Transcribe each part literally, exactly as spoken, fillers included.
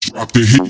Drop the heat.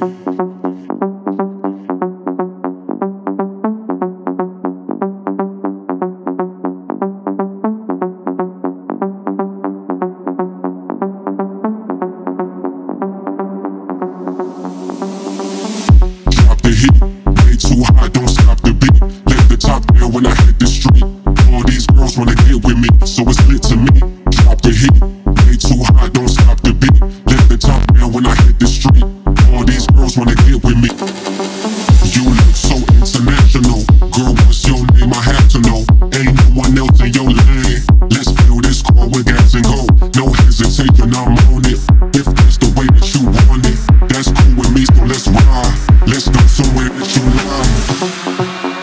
Drop the heat. Way too high, don't stop the beat. Let the top down when I hit the street. All these girls wanna get with me, so it's lit to me. Drop the heat. Way too high, don't stop the beat. Let the top down when I hit the street. All these girls wanna get with me. You look so international. Girl, what's your name? I have to know. Ain't no one else in your lane. Let's fill this car with gas and go. No hesitation, I'm on it. If that's the way that you want it, that's cool with me, so let's ride. Let's go somewhere that you love.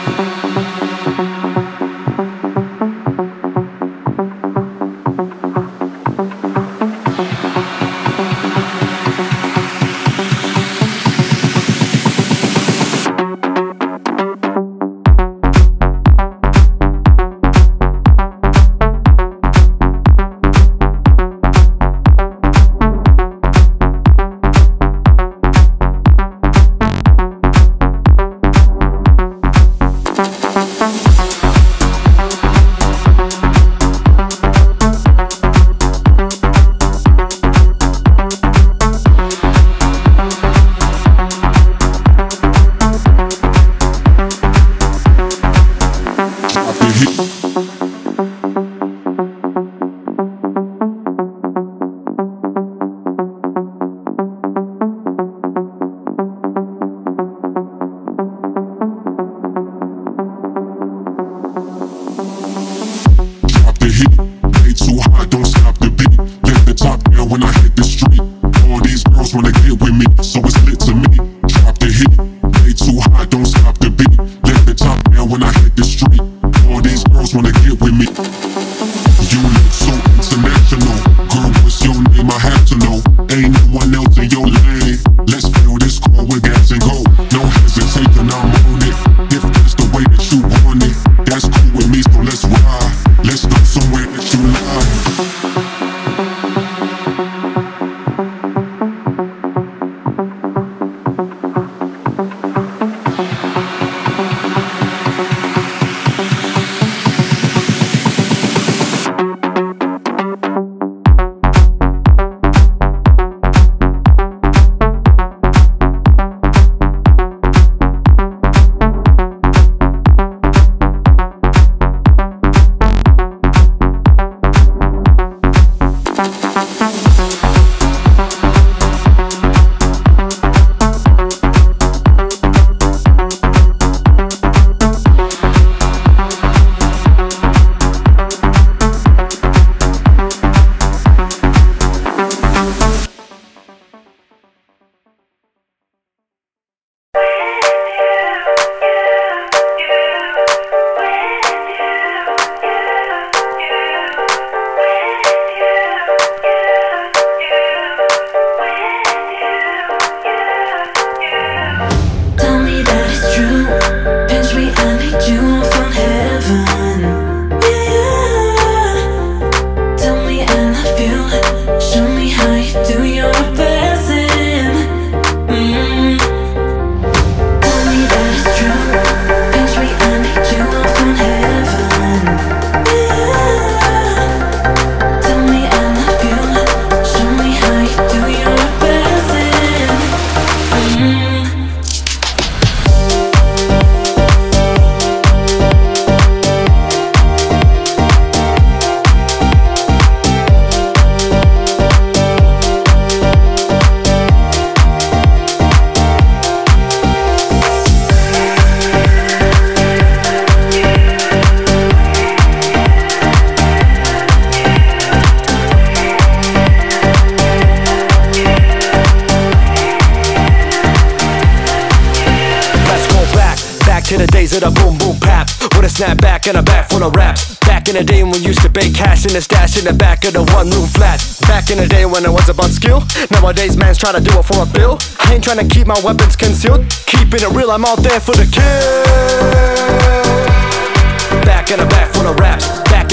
When I hit the street, all these girls wanna get with me, so it's lit to me. Drop the heat, way too high, don't stop the beat. Let the top down when I hit the street. All these girls wanna get with me. You look so international. Girl, what's your name? I have to know. Ain't no one else in your lane. Let's fill this car with gas and go. No hesitation, I'm on it. If that's the way that you want it, that's cool with me, so let's ride. Let's go somewhere that you love. to the days of the boom boom pap, with a snapback and a bag full of raps. Back in the day when we used to bake cash in the stash in the back of the one room flat. Back in the day when it was about skill. Nowadays man's trying to do it for a bill. I ain't trying to keep my weapons concealed, keeping it real, I'm out there for the kill. Back in the back full of raps. Back